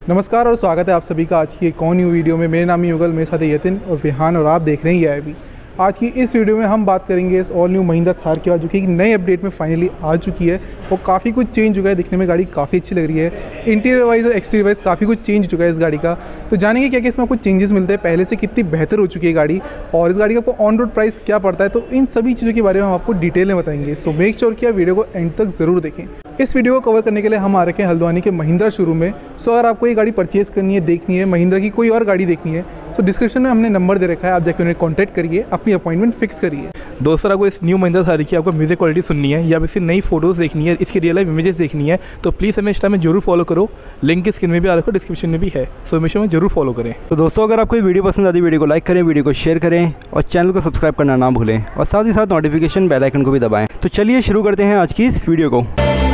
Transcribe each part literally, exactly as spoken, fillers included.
नमस्कार और स्वागत है आप सभी का आज की एक और न्यू वीडियो में। मेरे नाम है युगल, मेरे साथ है यतिन और विहान और आप देख रहे हैं ये अभी। आज की इस वीडियो में हम बात करेंगे इस ऑल न्यू महिंद्रा थार के बाद, जो कि एक नए अपडेट में फाइनली आ चुकी है और काफ़ी कुछ चेंज हुआ है। दिखने में गाड़ी काफ़ी अच्छी लग रही है, इंटीरियर वाइज और एक्सटीरियर वाइज काफ़ी कुछ चेंज हो चुका है इस गाड़ी का। तो जानेंगे क्या क्या इसमें आपको चेंजेस मिलते हैं, पहले से कितनी बेहतर हो चुकी है गाड़ी और इस गाड़ी का आपको ऑन रोड प्राइस क्या पड़ता है। तो इन सभी चीज़ों के बारे में हम आपको डिटेल में बताएंगे। सो मेक श्योर कि आप वीडियो को एंड तक ज़रूर देखें। इस वीडियो को कवर करने के लिए हम आ रखे हैं हल्द्वानी के महिंद्रा शोरूम में। सो अगर आपको ये गाड़ी परचेज़ करनी है, देखनी है, महिंद्रा की कोई और गाड़ी देखनी है, तो डिस्क्रिप्शन में हमने नंबर दे रखा है, आप जाकर उन्हें कॉन्टैक्ट करिए, अपनी अपॉइंटमेंट फिक्स करिए। दोस्तों, आपको इस न्यू महिंद्रा थार की आपको म्यूजिक क्वालिटी सुननी है या इसकी नई फोटोज़ देखनी है, इसकी रियल लाइफ इमेजेस देखनी है, तो प्लीज़ हमें इंस्टा में जरूर फॉलो करो। लिंक स्क्रीन में भी आ रखा, डिस्क्रिप्शन में भी है। सो हमेशा में जरूर फॉलो करें। तो दोस्तों, अगर आपको वीडियो पसंद आती है, वीडियो को लाइक करें, वीडियो को शेयर करें और चैनल को सब्सक्राइब करना ना भूलें और साथ ही साथ नोटिफिकेशन बेल आइकन को भी दबाएं। तो चलिए शुरू करते हैं आज की इस वीडियो को।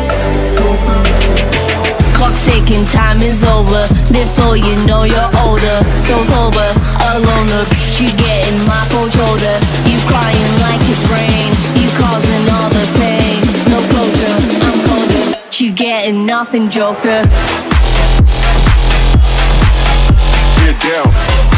Clock's ticking, time is over. Before you know you're older, so sober, alone. Look, you getting my cold shoulder. You crying like it's rain. You causing all the pain. No closure, I'm colder. You getting nothing, Joker. Get down.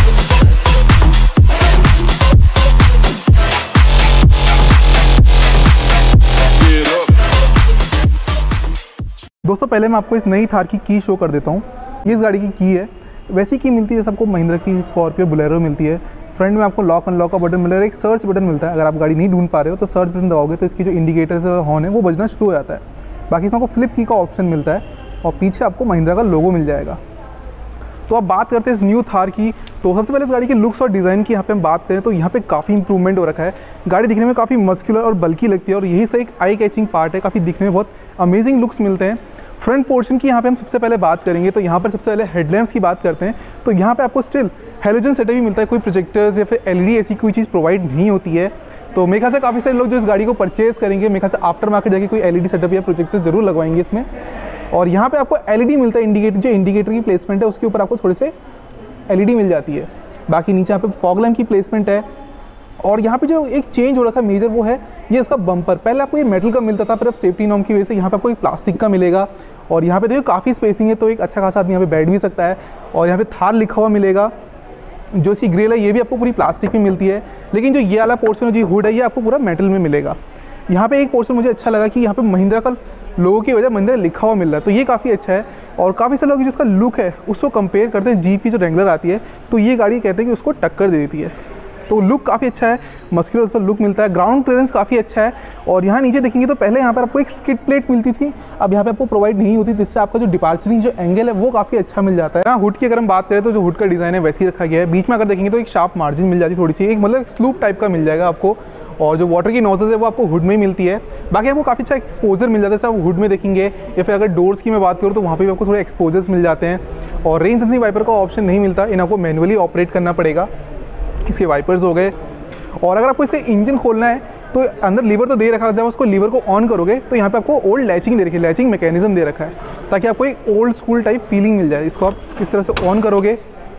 दोस्तों, पहले मैं आपको इस नई थार की की show कर देता हूँ। ये इस गाड़ी की की है, वैसी की मिलती है जैसे आपको महिंद्रा की स्कॉर्पियो बोलेरो मिलती है। फ्रंट में आपको लॉक अनलॉक का बटन मिलेगा, एक सर्च बटन मिलता है। अगर आप गाड़ी नहीं ढूंढ पा रहे हो तो सर्च बटन दबाओगे तो इसकी जो इंडिकेटर्स हॉर्न है वो बजना शुरू हो जाता है। बाकी इसमें आपको फ्लिप की का ऑप्शन मिलता है और पीछे आपको महिंद्रा का लोगो मिल जाएगा। तो अब बात करते हैं इस न्यू थार की। तो सबसे पहले इस गाड़ी के लुक्स और डिज़ाइन की यहाँ पे हम बात करें तो यहाँ पे काफ़ी इंप्रूवमेंट हो रखा है। गाड़ी दिखने में काफ़ी मस्कुलर और बल्की लगती है और यही से एक आई कैचिंग पार्ट है, काफ़ी दिखने में बहुत अमेजिंग लुक्स मिलते हैं। फ्रंट पोर्शन की यहाँ पे हम सबसे पहले बात करेंगे तो यहाँ पर सबसे पहले हेडलैम्प्स की बात करते हैं। तो यहाँ पे आपको स्टिल हेलोजन सेटअप भी मिलता है, कोई प्रोजेक्टर्स या फिर एलईडी ऐसी कोई चीज़ प्रोवाइड नहीं होती है। तो मेरे ख्याल से काफ़ी सारे लोग जो इस गाड़ी को परचेज़ करेंगे, मेरे ख्याल से आफ्टर मार्केट जाके कोई एलईडी सेटअप या प्रोजेक्टर जरूर लगवाएंगे इसमें। और यहाँ पे आपको एलईडी मिलता है, इंडिकेटर जो इंडिकेटर की प्लेसमेंट है उसके ऊपर आपको थोड़े से एलईडी मिल जाती है। बाकी नीचे यहाँ पे फॉग लैम्प की प्लेसमेंट है। और यहाँ पे जो एक चेंज हो रखा है मेजर वो है ये इसका बम्पर। पहले आपको ये मेटल का मिलता था, पर अब सेफ्टी नॉर्म की वजह से यहाँ पे आपको एक प्लास्टिक का मिलेगा। और यहाँ पे देखिए काफ़ी स्पेसिंग है, तो एक अच्छा खासा आदमी यहाँ पे बैठ भी सकता है। और यहाँ पे थार लिखा हुआ मिलेगा। जो इसकी ग्रिल है ये भी आपको पूरी प्लास्टिक में मिलती है, लेकिन जो ये वाला पोर्शन जो हुड है ये आपको पूरा मेटल में मिलेगा। यहाँ पे एक पोर्शन मुझे अच्छा लगा कि यहाँ पे महिंद्रा का लोगों की वजह महिंद्रा लिखा हुआ मिल रहा है, तो ये काफ़ी अच्छा है। और काफ़ी सारे लोग जिसका लुक है उसको कंपेयर करते हैं जीप की जो रेंगुलर आती है, तो ये गाड़ी कहते हैं कि उसको टक्कर दे देती है। तो लुक काफ़ी अच्छा है, मस्कुलर उसका लुक मिलता है। ग्राउंड क्लियरेंस काफ़ी अच्छा है। और यहाँ नीचे देखेंगे तो पहले यहाँ पर आपको एक स्किड प्लेट मिलती थी, अब यहाँ पे आपको प्रोवाइड नहीं होती, जिससे आपका जो डिपार्चरिंग जो एंगल है वो काफ़ी अच्छा मिल जाता है। यहाँ हुड की अगर हम बात करें तो जो हुड का डिज़ाइन है वैसे ही रखा गया है। बीच में अगर देखेंगे तो एक शार्प मार्जिन मिल जाती है, थोड़ी सी एक मतलब स्लूप टाइप का मिल जाएगा आपको। और जो वाटर की नोजल है वो आपको हुड में ही मिलती है। बाकी आपको काफ़ी अच्छा एक्सपोजर मिल जाता है, आप हुड में देखेंगे। या फिर अगर डोर्स की मैं बात करूँ तो वहाँ पे भी आपको थोड़े एक्सपोजर्स मिल जाते हैं। और रेन सेंसिंग वाइपर का ऑप्शन नहीं मिलता, इन आपको मैनुअली ऑपरेट करना पड़ेगा। इसके वाइपर्स हो गए। और अगर आपको इसका इंजन खोलना है तो अंदर लीवर तो दे रखा है, जब उसको लीवर को ऑन करोगे तो यहाँ पे आपको ओल्ड लैचिंग दे रखी है, लैचिंग मैकेनिज्म दे रखा है, ताकि आपको एक ओल्ड स्कूल टाइप फीलिंग मिल जाए। इसको आप इस तरह से ऑन करोगे,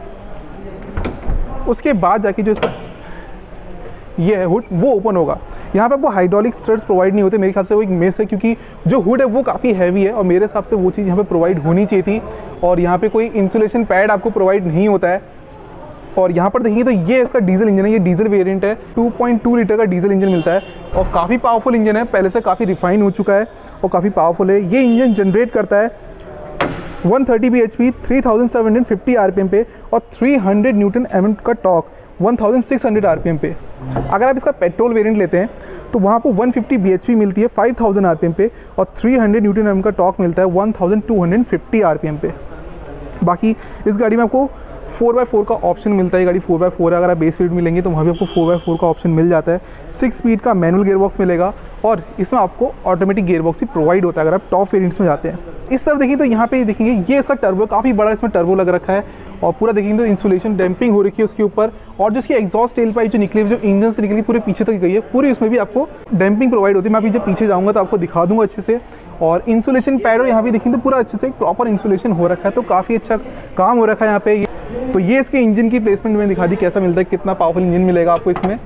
उसके बाद जाके जो इसका ये है हुड वो ओपन होगा। यहाँ पे आपको हाइड्रोलिक स्टड्स प्रोवाइड नहीं होते, मेरे ख्याल से वो एक मिस है, क्योंकि जो हुड है वो काफ़ी हैवी है और मेरे हिसाब से वो चीज़ यहाँ पे प्रोवाइड होनी चाहिए थी। और यहाँ पे कोई इंसुलेशन पैड आपको प्रोवाइड नहीं होता है। और यहाँ पर देखिए तो ये इसका डीजल इंजन है, ये डीजल वेरिएंट है, टू पॉइंट टू लीटर का डीजल इंजन मिलता है और काफ़ी पावरफुल इंजन है, पहले से काफ़ी रिफाइन हो चुका है और काफ़ी पावरफुल है। ये इंजन जनरेट करता है one thirty B H P three thousand seven hundred fifty R P M पे और three hundred newton M M का torque one thousand six hundred R P M पे। अगर आप इसका पेट्रोल वेरिएंट लेते हैं तो वहाँ पर one fifty B H P मिलती है five thousand R P M पे और three hundred newton M M का टॉर्क मिलता है one thousand two hundred fifty R P M पे। बाकी इस गाड़ी में आपको फोर बाई फोर का ऑप्शन मिलता है। गाड़ी फोर बाई फोर है, अगर आप बेस स्पीड में लेंगे तो वहाँ भी आपको फोर बाई फोर का ऑप्शन मिल जाता है। सिक्स स्पीड का मैनुअल गियरबॉक्स मिलेगा और इसमें आपको ऑटोमेटिक गियरबॉक्स भी प्रोवाइड होता है अगर आप टॉप वेरिएंट्स में जाते हैं। इस तरफ देखिए तो यहाँ पे देखेंगे ये इसका टर्बो काफ़ी बड़ा इसमें टर्बो लग रखा है और पूरा देखेंगे तो इंसुलेशन डैम्पिंग हो रखी है उसके ऊपर। और जो इसकी एग्जॉस्ट टेल पाइप जो निकली जो इंजन से निकली पूरे पीछे तक गई है, पूरी उसमें भी आपको डैम्पिंग प्रोवाइड होती है। मैं अभी जब पीछे जाऊँगा तो आपको दिखा दूँगा अच्छे से। और इंसुलेशन पैड और यहाँ भी देखेंगे तो पूरा अच्छे से प्रॉपर इंसुलेशन हो रखा है, तो काफ़ी अच्छा काम हो रखा है यहाँ पे। तो ये इसके इंजन की प्लेसमेंट में दिखा दी कैसा मिलता है, कितना पावरफुल इंजन मिलेगा आपको इसमें।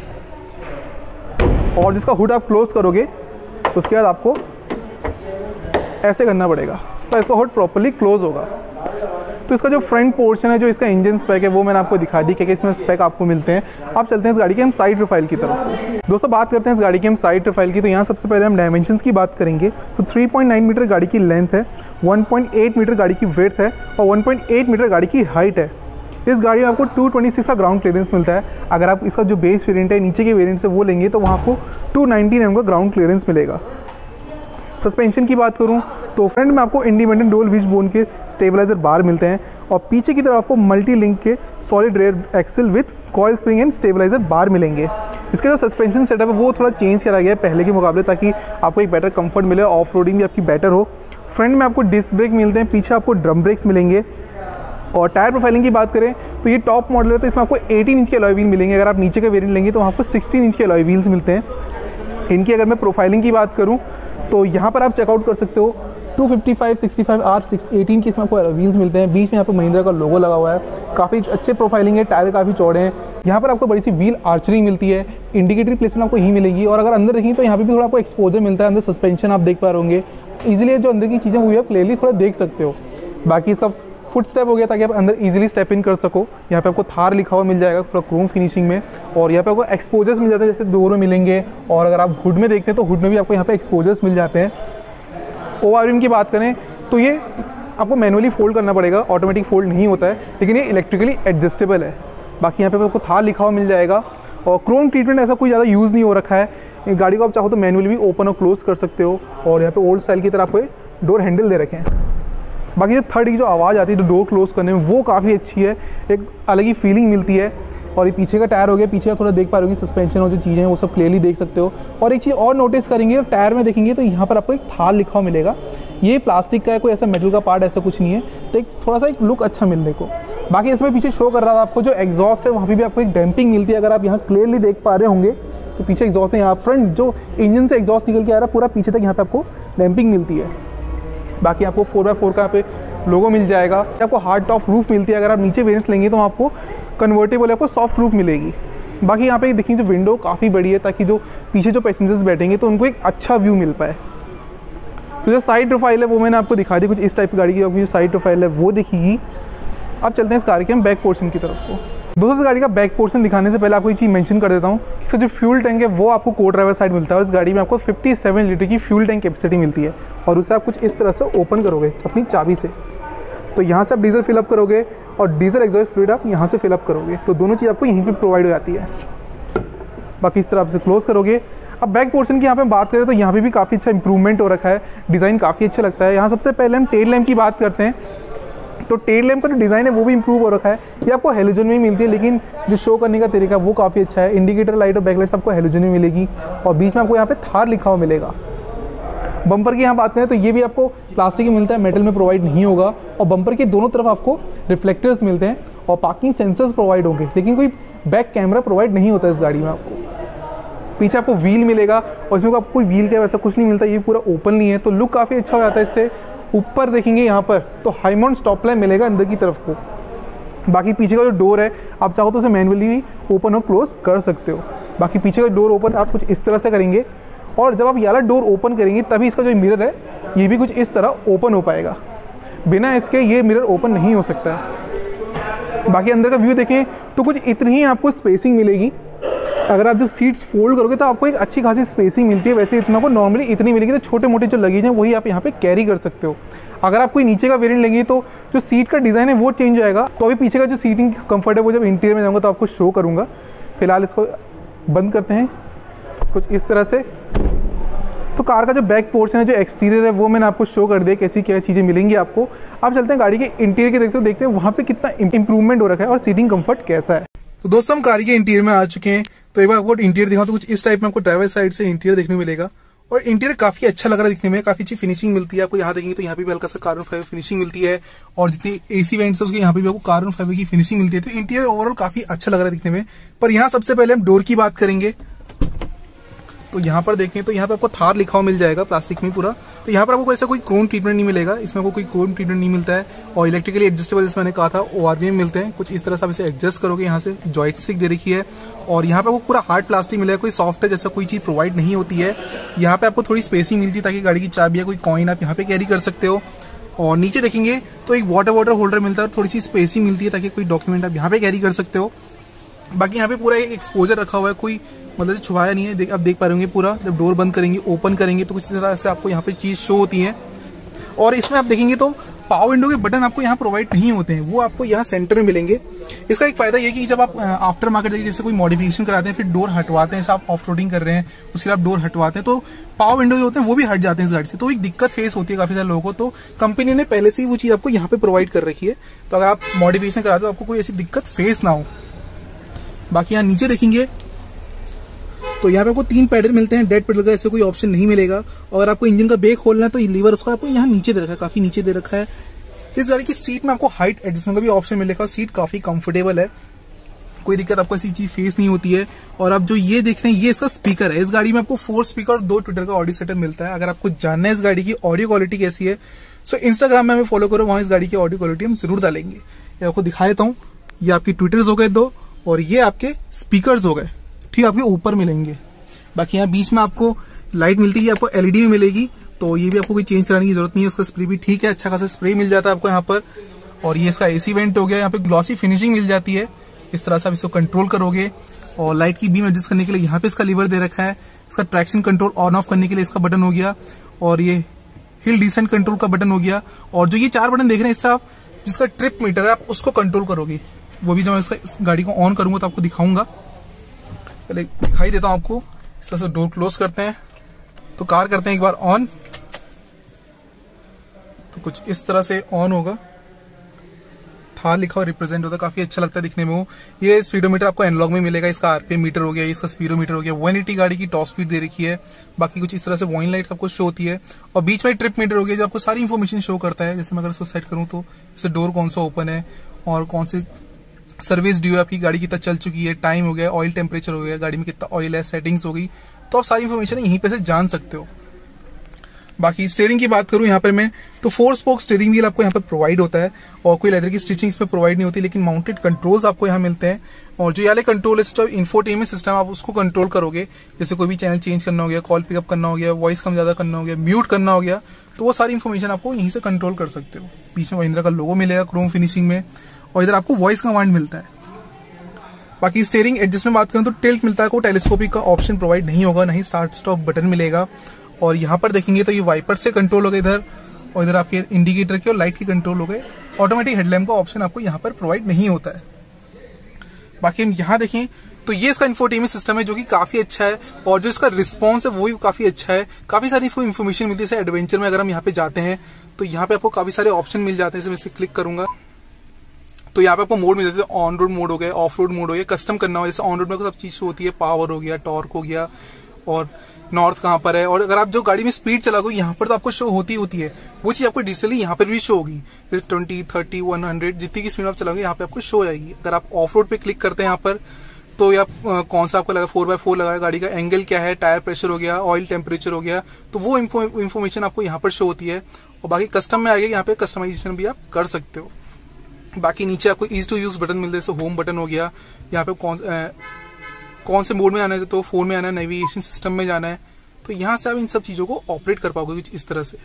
और जिसका हुड आप क्लोज करोगे तो उसके बाद आपको ऐसे करना पड़ेगा तो इसका हुड प्रॉपर्ली क्लोज होगा। तो इसका जो फ्रंट पोर्शन है, जो इसका इंजन स्पेक है, वो मैंने आपको दिखा दी कि इसमें स्पेक आपको मिलते हैं। अब चलते हैं इस गाड़ी के हम साइड प्रोफाइल की तरफ। दोस्तों बात करते हैं इस गाड़ी की हम साइड प्रोफाइल की। तो यहाँ सबसे पहले हम डायमेंशंस की बात करेंगे। तो थ्री पॉइंट नाइन मीटर गाड़ी की लेंथ है, वन पॉइंट एट मीटर गाड़ी की विड्थ है और वन पॉइंट एट मीटर गाड़ी की हाइट है। इस गाड़ी में आपको टू ट्वेंटी सिक्स का ग्राउंड क्लियरेंस मिलता है। अगर आप इसका जो बेस वेरिएंट है, नीचे के वेरिएंट से वो लेंगे तो वहाँ आपको टू नाइनटीन एम का ग्राउंड क्लियरेंस मिलेगा। सस्पेंशन की बात करूं तो फ्रंट में आपको इंडिपेंडेंट डुअल विश बोन के स्टेबलाइजर बार मिलते हैं और पीछे की तरफ आपको मल्टी लिंक के solid rear axle with coil spring and stabiliser bar मिलेंगे। इसका जो सस्पेंशन सेटअप है वो थोड़ा चेंज करा गया है पहले के मुकाबले, ताकि आपको एक बेटर कंफर्ट मिले, ऑफ रोडिंग भी आपकी बेटर हो। फ्रंट में आपको डिस्क ब्रेक मिलते हैं, पीछे आपको ड्रम ब्रेक्स मिलेंगे। और टायर प्रोफाइलिंग की बात करें तो ये टॉप मॉडल है, तो इसमें आपको एटीन इंच के अलॉय व्हील मिलेंगे। अगर आप नीचे का वेरिएंट लेंगे तो वहाँ आपको सिक्सटीन इंच के अलॉय व्हील्स मिलते हैं। इनकी अगर मैं प्रोफाइलिंग की बात करूँ तो यहाँ पर आप चेकआउट कर सकते हो two fifty five, sixty five R eighteen की इसमें आपको व्हील्स मिलते हैं। बीच में यहाँ पर महिंद्रा का लोगो लगा हुआ है, काफ़ी अच्छे प्रोफाइलिंग है, टायर काफ़ी चौड़े हैं। यहाँ पर आपको बड़ी सी व्हील आर्चरिंग मिलती है, इंडिकेटर प्लेसमेंट आपको यही मिलेगी। और अगर अंदर देखेंगे तो यहाँ पर भी थोड़ा आपको एक्सपोजर मिलता है। अंदर सस्पेंशन आप देख पा रहे होंगे, ईजिली जो अंदर की चीज़ें हुई है क्लियरली थोड़ा देख सकते हो। बाकी इसका फुट स्टेप हो गया ताकि आप अंदर इजीली स्टेप इन कर सको। यहाँ पे आपको थार लिखा हुआ मिल जाएगा थोड़ा क्रोम फिनिशिंग में, और यहाँ पे आपको एक्सपोजर्स मिल जाते हैं, जैसे डोर में मिलेंगे। और अगर आप हुड में देखते हैं तो हुड में भी आपको यहाँ पे एक्सपोजर्स मिल जाते हैं। ओवरव्यू की बात करें तो ये आपको मैनुअली फोल्ड करना पड़ेगा, ऑटोमेटिक फोल्ड नहीं होता है, लेकिन ये इलेक्ट्रिकली एडजस्टेबल है। बाकी यहाँ पे आपको थार लिखा हुआ मिल जाएगा और क्रोम ट्रीटमेंट ऐसा कोई ज़्यादा यूज़ नहीं हो रखा है। गाड़ी को आप चाहो तो मैनुअली भी ओपन और क्लोज कर सकते हो। और यहाँ पे ओल्ड स्टाइल की तरह आपको डोर हैंडल दे रखे हैं। बाकी जो थर्ड की जो आवाज़ आती है तो डोर क्लोज करने में वो काफ़ी अच्छी है, एक अलग ही फीलिंग मिलती है। और ये पीछे का टायर हो गया, पीछे का थोड़ा देख पा रहे होंगे सस्पेंशन और जो चीज़ें हैं वो सब क्लियरली देख सकते हो। और एक चीज़ और नोटिस करेंगे, टायर में देखेंगे तो यहाँ पर आपको एक थार लिखा हुआ मिलेगा। ये प्लास्टिक का है, कोई ऐसा मेटल का पार्ट ऐसा कुछ नहीं है, तो एक थोड़ा सा एक लुक अच्छा मिलने को। बाकी इसमें पीछे शो कर रहा था आपको जो एग्जॉस्ट है, वहाँ पर भी आपको एक डैम्पिंग मिलती है। अगर आप यहाँ क्लियरली देख पा रहे होंगे तो पीछे एग्जॉस्ट है, यहाँ फ्रंट जो इंजन से एग्जॉस्ट निकल के आ रहा है पूरा पीछे तक यहाँ पर आपको डैम्पिंग मिलती है। बाकी आपको फोर बाय फोर का यहाँ पे लोगो मिल जाएगा। आपको हार्ड टॉप रूफ मिलती है। अगर आप नीचे वेरिएंट्स लेंगे तो आपको कन्वर्टेबल आपको सॉफ्ट रूफ मिलेगी। बाकी यहाँ पे देखिए जो विंडो काफ़ी बड़ी है, ताकि जो पीछे जो पैसेंजर्स बैठेंगे तो उनको एक अच्छा व्यू मिल पाए। तो जो साइड प्रोफाइल है वो मैंने आपको दिखा दी, कुछ इस टाइप की गाड़ी की आपकी जो साइड प्रोफाइल है वो दिखेगी। अब चलते हैं इस कार के हम बैक पोर्शन की तरफ को। दोस्तों इस गाड़ी का बैक पोर्शन दिखाने से पहले आपको एक चीज़ मेंशन कर देता हूँ, इसका जो फ्यूल टैंक है वो आपको को ड्राइवर साइड मिलता है। और इस गाड़ी में आपको फिफ्टी सेवन लीटर की फ्यूल टैंक कैपेसिटी मिलती है और उसे आप कुछ इस तरह से ओपन करोगे अपनी चाबी से, तो यहाँ से आप डीजल फिलअप करोगे और डीजल एग्जॉस्ट फ्लूइड आप यहाँ से फिलअप करोगे, तो दोनों चीज़ आपको यहीं पे प्रोवाइड हो जाती है। बाकी इस तरह आप से क्लोज करोगे। अब बैक पोर्शन की यहाँ पे बात करें तो यहाँ पे भी काफ़ी अच्छा इंप्रूवमेंट हो रखा है, डिज़ाइन काफ़ी अच्छा लगता है। यहाँ सबसे पहले हम टेल लैम्प की बात करते हैं, तो टेल लैम्प का जो डिज़ाइन है वो भी इंप्रूव हो रखा है। ये आपको हेलोजन में ही मिलती है, लेकिन जो शो करने का तरीका वो काफ़ी अच्छा है। इंडिकेटर लाइट और बैक लाइट्स आपको हेलोजन में मिलेगी और बीच में आपको यहाँ पे थार लिखा हुआ मिलेगा। बम्पर की यहाँ बात करें तो ये भी आपको प्लास्टिक में मिलता है, मेटल में प्रोवाइड नहीं होगा। और बम्पर के दोनों तरफ आपको रिफ्लेक्टर्स मिलते हैं और पार्किंग सेंसर्स प्रोवाइड होंगे, लेकिन कोई बैक कैमरा प्रोवाइड नहीं होता इस गाड़ी में। आपको पीछे आपको व्हील मिलेगा और इसमें आपको कोई व्हील का वैसा कुछ नहीं मिलता, ये पूरा ओपन नहीं है, तो लुक काफ़ी अच्छा हो जाता है इससे। ऊपर देखेंगे यहाँ पर तो हाई माउंट स्टॉप लैम्प मिलेगा अंदर की तरफ को। बाकी पीछे का जो डोर है आप चाहो तो उसे मैनुअली भी ओपन और क्लोज कर सकते हो। बाकी पीछे का डोर ओपन आप कुछ इस तरह से करेंगे और जब आप ये वाला डोर ओपन करेंगे तभी इसका जो मिरर है ये भी कुछ इस तरह ओपन हो पाएगा, बिना इसके ये मिरर ओपन नहीं हो सकता है। बाकी अंदर का व्यू देखें तो कुछ इतनी ही आपको स्पेसिंग मिलेगी। अगर आप जब सीट्स फोल्ड करोगे तो आपको एक अच्छी खासी स्पेसिंग मिलती है, वैसे इतना को नॉर्मली इतनी मिलेगी, तो छोटे मोटे जो लगेज हैं वही आप यहाँ पे कैरी कर सकते हो। अगर आप कोई नीचे का वेरिएंट लेंगे तो जो सीट का डिज़ाइन है वो चेंज आएगा। तो अभी पीछे का जो सीटिंग कंफर्ट है वो जब इंटीरियर में जाऊँगा तो आपको शो करूँगा। फिलहाल इसको बंद करते हैं कुछ इस तरह से। तो कार का जो बैक पोर्शन है, जो एक्सटीरियर है, वो मैंने आपको शो कर दिया कैसी क्या चीज़ें मिलेंगी आपको। आप चलते हैं गाड़ी के इंटीरियर के देखते हो देखते हैं वहाँ पे कितना इंप्रूवमेंट हो रखा है और सीटिंग कंफर्ट कैसा है। तो दोस्तों हम कार के इंटीरियर में आ चुके हैं, तो एक बार आपको इंटीरियर दिखाऊं तो कुछ इस टाइप में आपको ड्राइवर साइड से इंटीरियर देखने को मिलेगा। और इंटीरियर काफी अच्छा लग रहा है दिखने में, काफी अच्छी फिनिशिंग मिलती है आपको। यहाँ देखेंगे तो यहाँ पे भी हल्का सा कार्बन फाइबर फिनिशिंग मिलती है और जितनी एसी वेंट्स है उसके यहाँ पे भी आपको कार्बन फाइबर की फिनिशिंग मिलती है। तो इंटीरियर ओवरऑल काफी अच्छा लग रहा है दिखने में। पर यहाँ सबसे पहले हम डोर की बात करेंगे, तो यहाँ पर देखें तो यहाँ पे आपको थार लिखा हुआ मिल जाएगा प्लास्टिक में पूरा। तो यहाँ पर आपको ऐसा कोई क्रोम ट्रीटमेंट नहीं मिलेगा, इसमें आपको कोई क्रोम ट्रीटमेंट नहीं मिलता है। और इलेक्ट्रिकली एडजस्टेबल जैसे मैंने कहा था ओआरवीएम मिलते हैं, कुछ इस तरह से आप इसे एडजस्ट करोगे। यहाँ से जॉयस्टिक दे रखी है और यहाँ पे आपको पूरा हार्ड प्लास्टिक मिलेगा, कोई सॉफ्ट है जैसा कोई चीज़ प्रोवाइड नहीं होती है। यहाँ पे आपको थोड़ी स्पेसिंग मिलती है ताकि गाड़ी की चाबी या कोई कॉइन आप यहाँ पे कैरी कर सकते हो। और नीचे देखेंगे तो एक वाटर वाटर होल्डर मिलता है और थोड़ी सी स्पेस ही मिलती है ताकि कोई डॉक्यूमेंट आप यहाँ पे कैरी कर सकते हो। बाकी यहाँ पे पूरा एक एक्सपोजर रखा हुआ है, कोई मतलब छुपाया नहीं है। देख आप देख पा रहे होंगे पूरा, जब डोर बंद करेंगे ओपन करेंगे तो कुछ तरह से आपको यहाँ पे चीज़ शो होती है। और इसमें आप देखेंगे तो पावर विंडो के बटन आपको यहाँ प्रोवाइड नहीं होते हैं, वो आपको यहाँ सेंटर में मिलेंगे। इसका एक फायदा ये कि जब आप आफ्टर मार्केट जाइए जैसे कोई मॉडिफिकेशन कराते हैं फिर डोर हटवाते हैं, जैसे आप ऑफ रोडिंग कर रहे हैं उसके लिए आप डोर हटवाते हैं तो पावर विंडो जो होते हैं वो भी हट जाते हैं इस गाड़ी से, तो एक दिक्कत फेस होती है काफ़ी सारे लोगों को। तो कंपनी ने पहले से ही वो चीज़ आपको यहाँ पे प्रोवाइड कर रखी है, तो अगर आप मॉडिफिकेशन कराते हो आपको कोई ऐसी दिक्कत फेस ना हो। बाकी यहाँ नीचे देखेंगे तो यहाँ पे आपको तीन पैडल मिलते हैं, डेड पैडल का ऐसे कोई ऑप्शन नहीं मिलेगा। और अगर आपको इंजन का ब्रेक खोलना है तो लीवर उसका आपको यहाँ नीचे दे रखा है, काफी नीचे दे रखा है। इस गाड़ी की सीट में आपको हाइट एडजस्टमेंट का भी ऑप्शन मिलेगा, सीट काफी कंफर्टेबल है, कोई दिक्कत आपको ऐसी चीज फेस नहीं होती है। और आप जो ये देख रहे हैं ये इसका स्पीकर है, इस गाड़ी में आपको फोर स्पीकर और दो ट्विटर का ऑडियो सेटअप मिलता है। अगर आपको जानना है इस गाड़ी की ऑडियो क्वालिटी कैसी है सो इंस्टाग्राम में हमें फॉलो करो, वहाँ इस गाड़ी की ऑडियो क्वालिटी हम जरूर डालेंगे। ये आपको दिखा देता हूँ, ये आपकी ट्विटर्स हो गए दो और ये आपके स्पीकर्स हो गए, ठीक, आपके ऊपर मिलेंगे। बाकी यहाँ बीच में आपको लाइट मिलती है, आपको एलईडी में मिलेगी, तो ये भी आपको कोई चेंज कराने की जरूरत नहीं है, उसका स्प्रे भी ठीक है, अच्छा खासा स्प्रे मिल जाता है आपको यहाँ पर। और ये इसका एसी वेंट हो गया, यहाँ पे ग्लॉसी फिनिशिंग मिल जाती है, इस तरह से आप इसको कंट्रोल करोगे। और लाइट की बीम एडजस्ट करने के लिए यहाँ पे इसका लीवर दे रखा है, इसका ट्रैक्शन कंट्रोल ऑन ऑफ करने के लिए इसका बटन हो गया, और ये हिल डिसेंट कंट्रोल का बटन हो गया। और जो ये चार बटन देख रहे हैं इससे आप जिसका ट्रिप मीटर है आप उसको कंट्रोल करोगे, वो भी जब मैं इसका इस गाड़ी को ऑन करूंगा तो आपको दिखाऊंगा। पहले दिखाई देता हूँ आपको, इस तरह से डोर क्लोज करते हैं तो कार करते हैं एक बार ऑन, तो कुछ इस तरह से ऑन होगा, थार लिखा और रिप्रेजेंट होता है, काफी अच्छा लगता है दिखने में वो। ये स्पीडोमीटर आपको एनालॉग में मिलेगा, इसका आरपीएम मीटर हो गया, इसका स्पीडोमीटर हो गया, वन एटी गाड़ी की टॉप स्पीड दे रखी है। बाकी कुछ इस तरह से वाइन लाइट आपको शो होती है, और बीच में ट्रिप मीटर हो गया जो आपको सारी इन्फॉर्मेशन शो करता है। जैसे मैं अगर इसको सेट करूँ तो जैसे डोर कौन सा ओपन है और कौन सी सर्विस ड्यू है आपकी, गाड़ी कितना चल चुकी है, टाइम हो गया, ऑयल टेम्परेचर हो गया, गाड़ी में कितना ऑयल है, सेटिंग्स हो गई, तो आप सारी इन्फॉर्मेशन यहीं पे से जान सकते हो। बाकी स्टीयरिंग की बात करूं यहाँ पर मैं तो फोर स्पोक स्टीयरिंग व्हील आपको यहाँ पर प्रोवाइड होता है, और कोई लेदर की स्टिचिंग इसमें प्रोवाइड नहीं होती, लेकिन माउंटेड कंट्रोल्स आपको यहाँ मिलते हैं। और जो वाले कंट्रोल है जो इन्फोटेनमेंट सिस्टम आप उसको कंट्रोल करोगे, जैसे कोई भी चैनल चेंज करना हो गया, कॉल पिकअप करना हो गया, वॉइस कम ज्यादा करना हो गया, म्यूट करना हो गया, तो वो सारी इन्फॉर्मेशन आपको यहीं से कंट्रोल कर सकते हो। बीच में महिंद्रा का लोगो मिलेगा क्रोम फिनिशिंग में, और इधर आपको वॉइस कमांड मिलता है। बाकी स्टीयरिंग एडजस्टमेंट बात करें तो टिल्ट मिलता है, कोई टेलीस्कोपिक का ऑप्शन प्रोवाइड नहीं होगा, नहीं स्टार्ट स्टॉप बटन मिलेगा। और यहाँ पर देखेंगे तो ये वाइपर से कंट्रोल हो गए इधर, और इधर आपके इंडिकेटर के और लाइट की कंट्रोल हो गए। ऑटोमेटिक हेडलैम्प का ऑप्शन आपको यहाँ पर प्रोवाइड नहीं होता है। बाकी हम यहाँ देखें तो ये इसका इंफोटेनमेंट सिस्टम है जो कि काफी अच्छा है, और जो इसका रिस्पॉन्स है वो भी काफी अच्छा है, काफी सारी इसको इन्फॉर्मेशन मिलती है। जैसे एडवेंचर में अगर हम यहाँ पे जाते हैं तो यहाँ पे आपको काफी सारे ऑप्शन मिल जाते हैं। जैसे मैं इसे क्लिक करूंगा तो यहाँ पे आपको मोड मिल जाते हैं, ऑन रोड मोड हो गया, ऑफ रोड मोड हो गया, कस्टम करना हो, जैसे ऑन रोड में सब चीज होती है, पावर हो गया, टॉर्क हो गया, और नॉर्थ कहाँ पर है, और अगर आप जो गाड़ी में स्पीड चलाओगे यहाँ पर तो आपको शो होती होती है, वो चीज आपको डिजिटली यहाँ पर भी शो होगी। जैसे ट्वेंटी थर्टी वन हंड्रेड जितनी की स्पीड आप चलाओगे यहाँ पे आपको शो हो जाएगी। अगर आप ऑफ रोड पे क्लिक करते हैं यहाँ पर तो या कौन सा आपको लगा, फोर बाय फोर लगा, गाड़ी का एंगल क्या है, टायर प्रेशर हो गया, ऑयल टेम्परेचर हो गया, तो वो इन्फॉर्मेशन आपको यहाँ पर शो होती है। और बाकी कस्टम में आ गया, यहाँ पे कस्टमाइजेशन भी आप कर सकते हो। बाकी नीचे आपको ईज टू यूज बटन मिलते हैं, जैसे होम बटन हो गया, यहाँ पे कौन आ, कौन से मोड में आना है, तो फोन में आना है, नेविगेशन सिस्टम में जाना है, तो यहाँ से आप इन सब चीजों को ऑपरेट कर पाओगे कुछ इस तरह से।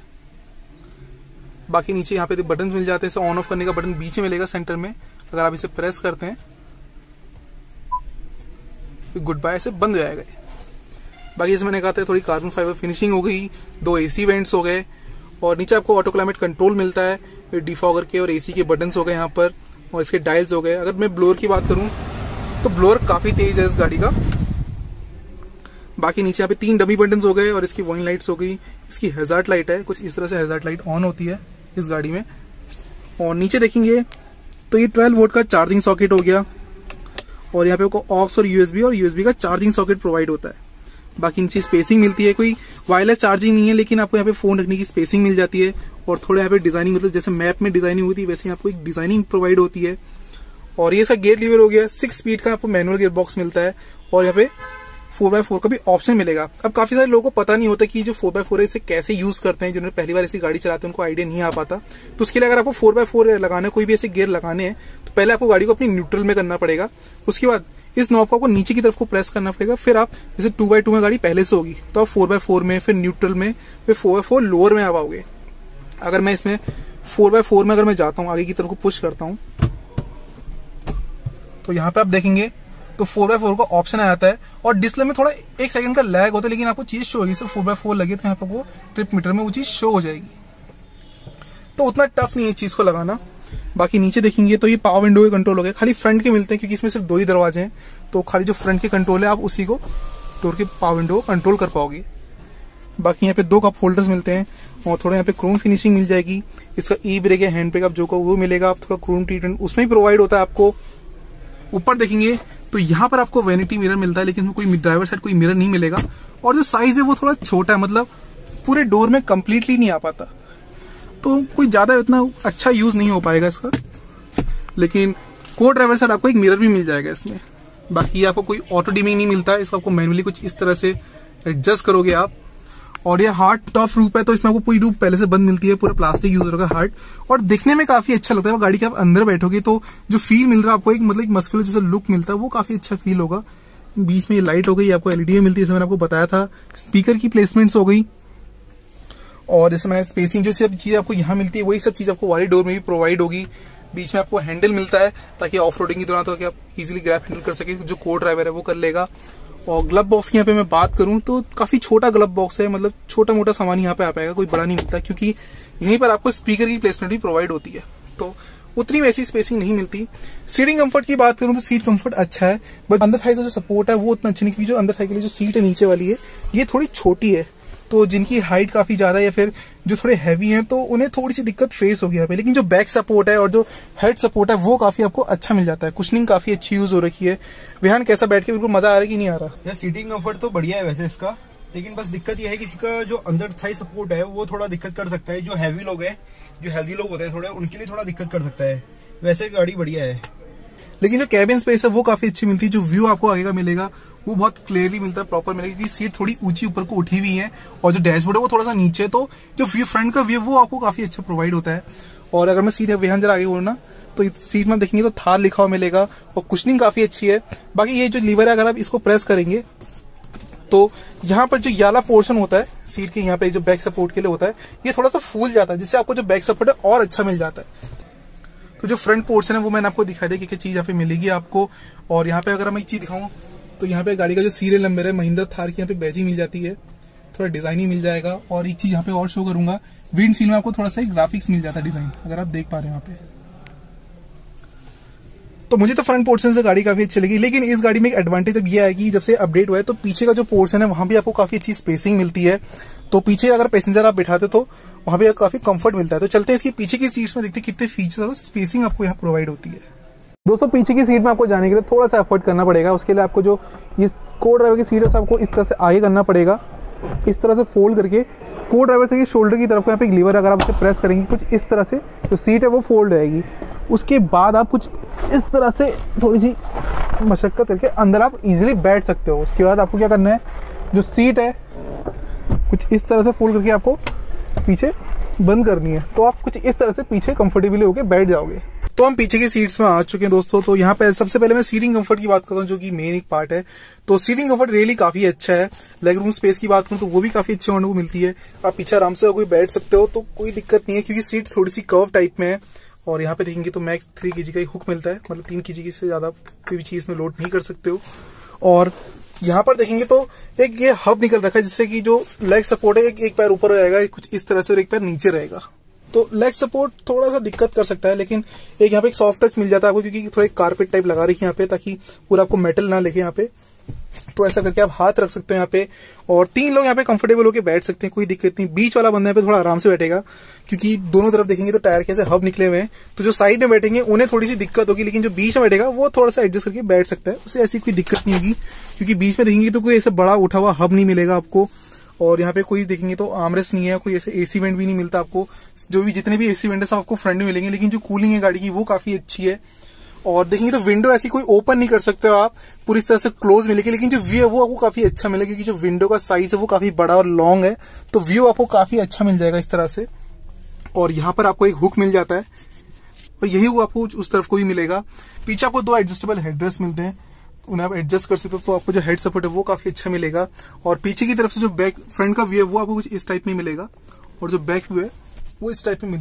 बाकी नीचे यहाँ पे बटन मिल जाते हैं, ऑन ऑफ करने का बटन बीच में मिलेगा सेंटर में, अगर आप इसे प्रेस करते हैं तो गुड बाय से बंद हो जाएगा। बाकी जैसे मैंने कहा था थोड़ी कार्बन फाइबर फिनिशिंग हो गई, दो एसी वेंट्स हो गए, और नीचे आपको ऑटो क्लाइमेट कंट्रोल मिलता है, डिफॉगर के और एसी के बटन्स हो गए यहाँ पर, और इसके डायल्स हो गए। अगर मैं ब्लोअर की बात करूं तो ब्लोअर काफी तेज है इस गाड़ी का। बाकी नीचे यहाँ पे तीन डमी बटन्स हो गए, और इसकी वार्निंग लाइट्स हो गई, इसकी हैजार्ड लाइट है, कुछ इस तरह से हैजार्ड लाइट ऑन होती है इस गाड़ी में। और नीचे देखेंगे तो ये ट्वेल्व वोल्ट का चार्जिंग सॉकेट हो गया, और यहाँ पे आपको ऑक्स और यूएसबी और यूएसबी का चार्जिंग सॉकेट प्रोवाइड होता है। बाकी नीचे स्पेसिंग मिलती है, कोई वायरलेस चार्जिंग नहीं है, लेकिन आपको यहाँ पे फोन रखने की स्पेसिंग मिल जाती है, और थोड़ा यहाँ पे डिजाइनिंग मतलब जैसे मैप में डिजाइनिंग होती है वैसे आपको एक डिजाइनिंग प्रोवाइड होती है। और ये इसका गियर लीवर हो गया, सिक्स स्पीड का आपको मैनुअल गियर बॉक्स मिलता है, और यहाँ पे फोर बाय फोर का भी ऑप्शन मिलेगा। अब काफी सारे लोगों को पता नहीं होता कि जो फोर बाय फोर है इसे कैसे यूज करते हैं, जिन्होंने पहली बार ऐसी गाड़ी चलाते हैं उनको आइडिया नहीं आ पाता। तो उसके लिए अगर आपको फोर बाय फोर लगाना है, कोई भी ऐसे गियर लगाने हैं, तो पहले आपको गाड़ी को अपनी न्यूट्रल में करना पड़ेगा, उसके बाद इस नॉब को आपको नीचे की तरफ को प्रेस करना पड़ेगा, फिर आप जैसे टू बाय टू में गाड़ी पहले से होगी तो आप फोर बाय फोर में, फिर न्यूट्रल में, फिर फोर बाय फोर लोअर में आ पाओगे। अगर मैं इसमें फोर बाय फोर में अगर मैं जाता हूँ आगे की तरफ को पुश करता हूँ तो यहाँ पे आप देखेंगे तो फोर बाय फोर का ऑप्शन आ जाता है और डिस्प्ले में थोड़ा एक सेकंड का लैग होता है, लेकिन आपको चीज शो होगी। सिर्फ फोर बाय फोर लगे तो यहाँ पे वो ट्रिप मीटर में वो चीज शो हो जाएगी, तो उतना टफ नहीं है चीज को लगाना। बाकी नीचे देखेंगे तो ये पावर विंडो के कंट्रोल हो गए, खाली फ्रंट के मिलते हैं क्योंकि इसमें सिर्फ दो ही दरवाजे हैं, तो खाली जो फ्रंट के कंट्रोल है आप उसी को डोर के पावर विंडो को कंट्रोल कर पाओगे। बाकी यहाँ पे दो कप होल्डर्स मिलते हैं और थोड़ा यहाँ पे क्रोम फिनिशिंग मिल जाएगी। इसका ई ब्रेक है, हैंड ब्रेक आप जो को वो मिलेगा, आप थोड़ा क्रोम ट्रीटमेंट उसमें ही प्रोवाइड होता है आपको। ऊपर देखेंगे तो यहाँ पर आपको वैनिटी मिरर मिलता है, लेकिन इसमें कोई ड्राइवर साइड कोई मिरर नहीं मिलेगा और जो साइज है वो थोड़ा छोटा है, मतलब पूरे डोर में कंप्लीटली नहीं आ पाता, तो कोई ज्यादा इतना अच्छा यूज नहीं हो पाएगा इसका। लेकिन को ड्राइवर साइड आपको एक मिरर भी मिल जाएगा इसमें। बाकी आपको कोई ऑटो डिमिंग नहीं मिलता है, इसको आपको मैनुअली कुछ इस तरह से एडजस्ट करोगे आप। और ये हार्ड टफ रूप है तो इसमें आपको पूरी रूप पहले से बंद मिलती है, पूरा प्लास्टिक यूज होगा हार्ड, और दिखने में काफी अच्छा लगता है। गाड़ी के आप अंदर बैठोगे तो जो फील मिल रहा है आपको एक मतलब एक मस्कुलर जैसा लुक मिलता है, वो काफी अच्छा फील होगा। बीच में ये लाइट हो गई, आपको एलईडी में मिलती है, जैसे मैंने आपको बताया था। स्पीकर की प्लेसमेंट्स हो गई और जैसे मैंने स्पेसिंग जो सब चीज आपको यहाँ मिलती है वही सब चीज आपको वाली डोर में भी प्रोवाइड होगी। बीच में आपको हैंडल मिलता है ताकि ऑफ रोडिंग के दौरान तो आप इजीली ग्रैब हैंडल कर सके, जो को ड्राइवर है वो कर लेगा। और ग्लब बॉक्स की यहाँ पे मैं बात करूं तो काफी छोटा ग्लब बॉक्स है, मतलब छोटा मोटा सामान यहाँ पे आ पाएगा, कोई बड़ा नहीं मिलता, क्योंकि यहीं पर आपको स्पीकर की प्लेसमेंट भी प्रोवाइड होती है, तो उतनी वैसी स्पेसिंग नहीं मिलती। सीटिंग कंफर्ट की बात करूं तो सीट कंफर्ट अच्छा है, बट अंदर थाई का जो सपोर्ट है वो उतना अच्छा नहीं, क्योंकि जो अंदर थाई के लिए जो सीट है नीचे वाली है ये थोड़ी छोटी है, तो जिनकी हाइट काफी ज्यादा है या फिर जो थोड़े हैवी हैं तो उन्हें थोड़ी सी दिक्कत फेस होगी यहाँ पे। लेकिन जो बैक सपोर्ट है और जो हेड सपोर्ट है वो काफी आपको अच्छा मिल जाता है। कुशनिंग काफी अच्छी यूज हो रखी है। विहान कैसा बैठ के बिल्कुल मजा आ रहा है कि नहीं आ रहा? यार सीटिंग कंफर्ट तो बढ़िया है वैसे इसका, लेकिन बस दिक्कत यह है कि इसका जो अंदर थाई सपोर्ट है वो थोड़ा दिक्कत कर सकता है। जो हैवी लोग हैं, जो हेल्दी लोग होते हैं थोड़े, उनके लिए थोड़ा दिक्कत कर सकता है। वैसे गाड़ी बढ़िया है, लेकिन जो कैबिन स्पेस है वो काफी अच्छी मिलती है। जो व्यू आपको आगे का मिलेगा वो बहुत क्लियरली मिलता है, प्रॉपर मिलेगा, क्योंकि सीट थोड़ी ऊंची ऊपर को उठी हुई है और जो डैशबोर्ड है वो थोड़ा सा नीचे है, तो जो व्यू फ्रंट का व्यू वो आपको काफी अच्छा प्रोवाइड होता है। और अगर मैं सीट विहान जरा आगे बोलूँ ना तो सीट में देखेंगे तो थार लिखा हुआ मिलेगा और कुशनिंग काफी अच्छी है। बाकी ये जो लीवर है अगर आप इसको प्रेस करेंगे तो यहाँ पर जो याला पोर्शन होता है सीट के यहाँ पे जो बैक सपोर्ट के लिए होता है ये थोड़ा सा फूल जाता है, जिससे आपको जो बैक सपोर्ट है और अच्छा मिल जाता है। तो जो फ्रंट पोर्शन है वो मैंने आपको दिखाई दिया कि क्या चीज यहाँ पे मिलेगी आपको। और यहाँ पे अगर मैं एक चीज दिखाऊं तो यहाँ पे गाड़ी का जो सीरियल नंबर है महिंद्रा थार की यहाँ पे बैजिंग मिल जाती है, थोड़ा डिजाइन ही मिल जाएगा। और एक चीज यहाँ पे और शो करूंगा, विंडशील्ड में आपको थोड़ा सा ग्राफिक्स मिल जाता है डिजाइन, अगर आप देख पा रहे हैं यहाँ पे। तो मुझे तो फ्रंट पोर्शन से गाड़ी काफी अच्छी लगी, लेकिन इस गाड़ी में एक एडवांटेज अब ये है कि जब से अपडेट हुआ है तो पीछे का जो पोर्शन है वहां भी आपको काफी अच्छी स्पेसिंग मिलती है। तो पीछे अगर पैसेंजर आप बिठाते तो वहां भी काफी कंफर्ट मिलता है। तो चलते हैं इसकी पीछे की सीट्स में, देखते हैं कितने फीचर और स्पेसिंग आपको यहाँ प्रोवाइड होती है। दोस्तों पीछे की सीट में आपको जाने के लिए थोड़ा सा एफर्ट करना पड़ेगा। उसके लिए आपको जो ये को ड्राइवर की सीट है आपको इस तरह से आगे करना पड़ेगा, इस तरह से फोल्ड करके। को ड्राइवर से ये शोल्डर की तरफ को यहाँ पे एक लीवर, अगर आप इसे प्रेस करेंगे कुछ इस तरह से जो सीट है वो फोल्ड रहेगी। उसके बाद आप कुछ इस तरह से थोड़ी सी मशक्कत करके अंदर आप इजीली बैठ सकते हो। उसके बाद आपको क्या करना है, जो सीट है कुछ इस तरह से फोल्ड करके आपको पीछे बंद करनी है, तो आप कुछ इस तरह से पीछे कंफर्टेबली होकर बैठ जाओगे। तो हम पीछे की सीट्स में आ चुके हैं दोस्तों। तो यहाँ पे सबसे पहले मैं सीटिंग कंफर्ट की बात करता हूँ, जो कि मेन एक पार्ट है। तो सीटिंग कंफर्ट रियली काफी अच्छा है। लेग रूम स्पेस की बात करूँ तो वो भी काफी अच्छी होने को मिलती है। आप पीछे आराम से कोई बैठ सकते हो, तो कोई दिक्कत नहीं है, क्योंकि सीट थोड़ी सी कर्व टाइप में है। और यहाँ पे देखेंगे तो मैक्स थ्री के जी का हुक मिलता है, मतलब तीन के जी से ज्यादा कोई भी चीज में लोड नहीं कर सकते हो। और यहाँ पर देखेंगे तो एक ये हब निकल रखा है, जिससे कि जो लेग सपोर्ट है एक, एक पैर ऊपर रहेगा कुछ इस तरह से और एक पैर नीचे रहेगा। तो लेग सपोर्ट थोड़ा सा दिक्कत कर सकता है, लेकिन एक यहाँ पे एक सॉफ्ट टच मिल जाता है आपको, क्योंकि थोड़ा एक कारपेट टाइप लगा रही है यहाँ पे, ताकि पूरा आपको मेटल ना लगे यहाँ पे। तो ऐसा करके आप हाथ रख सकते हो यहाँ पे, और तीन लोग यहाँ पे कंफर्टेबल होकर बैठ सकते हैं, कोई दिक्कत नहीं। बीच वाला बंदा यहाँ पे थोड़ा आराम से बैठेगा, क्योंकि दोनों तरफ देखेंगे तो टायर के ऐसे हब निकले हुए हैं। तो जो साइड में बैठेंगे उन्हें थोड़ी सी दिक्कत होगी, लेकिन जो बीच में बैठेगा वो थोड़ा सा एडजस्ट करके बैठ सकता है, उसे ऐसी कोई दिक्कत नहीं होगी। क्योंकि बीच में देखेंगे तो कोई ऐसा बड़ा उठा हुआ हब नहीं मिलेगा आपको। और यहाँ पे कोई देखेंगे तो आर्मरेस्ट नहीं है, कोई ऐसे एसी वेंट भी नहीं मिलता आपको। जो भी जितने भी एसी वेंट है सब आपको फ्रंट में मिलेंगे, लेकिन जो कूलिंग है गाड़ी की वो काफी अच्छी है। और देखेंगे तो विंडो ऐसी कोई ओपन नहीं कर सकते हो आप, पूरी तरह से क्लोज मिलेगी, लेकिन जो व्यू है वो आपको काफी अच्छा मिलेगा, क्योंकि जो विंडो का साइज है वो काफी बड़ा और लॉन्ग है, तो व्यू आपको काफी अच्छा मिल जाएगा इस तरह से। और यहाँ पर आपको एक हुक मिल जाता है, और यही हुक आपको उस तरफ को भी मिलेगा। पीछे आपको दो एडजस्टेबल हेडरेस्ट मिलते हैं, उन्हें आप एडजस्ट कर सकते हो, तो आपको जो हेड सपोर्ट है वो काफी अच्छा मिलेगा। और पीछे की तरफ से जो बैक फ्रंट का व्यू है वो आपको कुछ इस टाइप में मिलेगा, और जो बैक व्यू है वो इस टाइप में मिलता है,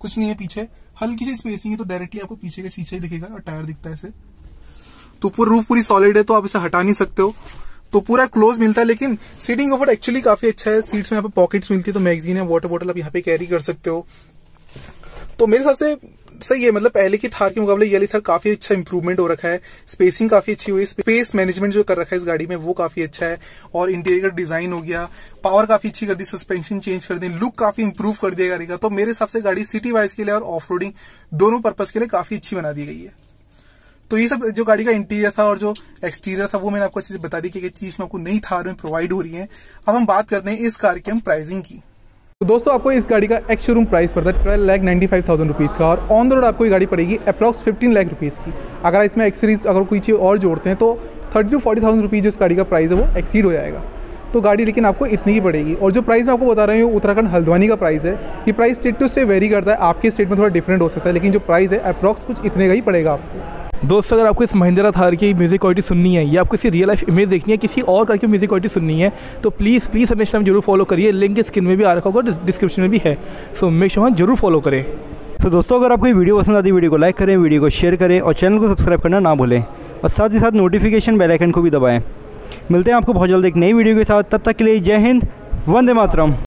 कुछ नहीं है पीछे, हल्की सी स्पेसिंग है तो डायरेक्टली आपको पीछे के शीशे ही दिखेगा और टायर दिखता है ऐसे। तो पूरा रूफ पूरी सॉलिड है तो आप इसे हटा नहीं सकते हो, तो पूरा क्लोज मिलता है। लेकिन सीटिंग कंफर्ट एक्चुअली काफी अच्छा है। सीट्स में यहाँ पे पॉकेट्स मिलती है, तो मैगजीन है, वाटर बॉटल आप यहाँ पे कैरी कर सकते हो। तो मेरे हिसाब से सही है, मतलब पहले की थार के मुकाबले ये वाली थार काफी अच्छा इंप्रूवमेंट हो रखा है। स्पेसिंग काफी अच्छी हुई है, स्पेस मैनेजमेंट जो कर रखा है इस गाड़ी में वो काफी अच्छा है। और इंटीरियर का डिजाइन हो गया, पावर काफी अच्छी कर दी, सस्पेंशन चेंज कर दी, लुक काफी इंप्रूव कर दिया गाड़ी का। तो मेरे हिसाब से गाड़ी सिटी वाइज के लिए और ऑफ रोडिंग दोनों पर्पज के लिए काफी अच्छी बना दी गई है। तो ये सब जो गाड़ी का इंटीरियर था और जो एक्सटीरियर था वो मैंने आपको अच्छे से बता दी कि चीज में आपको नई थार में प्रोवाइड हो रही है। अब हम बात करते हैं इस कार की हम प्राइसिंग की। तो दोस्तों आपको इस गाड़ी का एक्स शोरूम प्राइस पड़ता है twelve lakh ninety five thousand rupees का, और ऑन द रोड आपको ये गाड़ी पड़ेगी अप्रॉक्स फिफ्टीन लाख रुपीज़ की। अगर इसमें एक्सरीज अगर कोई चीज़ और जोड़ते हैं तो thirty two forty thousand rupees जो इस गाड़ी का प्राइस है वो एक्सीड हो जाएगा। तो गाड़ी लेकिन आपको इतनी ही पड़ेगी। और जो प्राइस मैं आपको बता रहा हूँ उत्तराखंड हल्द्वानी का प्राइस है। ये price state to state vary करता है, आपके स्टेट में थोड़ा डिफरेंट हो सकता है, लेकिन जो प्राइस है अप्रॉक्स कुछ इतने का ही पड़ेगा आपको। दोस्तों अगर आपको इस महिंद्रा थार की म्यूजिक क्वालिटी सुननी है या आपको किसी रियल लाइफ इमेज देखनी है, किसी और कार की म्यूजिक क्वालिटी सुननी है, तो प्लीज़ प्लीज़ हमें इंस्टाग्राम जरूर फॉलो करिए। लिंक स्क्रीन में भी आ रखा होगा, डिस्क्रिप्शन में भी है। सो मेक श्योर जरूर फॉलो करें। तो दोस्तों अगर आपको ये वीडियो पसंद आती है वीडियो को लाइक करें, वीडियो को शेयर करें और चैनल को सब्सक्राइब करना ना भूलें, और साथ ही साथ नोटिफिकेशन बेल आइकन को भी दबाएं। मिलते हैं आपको बहुत जल्द एक नई वीडियो के साथ, तब तक के लिए जय हिंद, वंदे मातरम।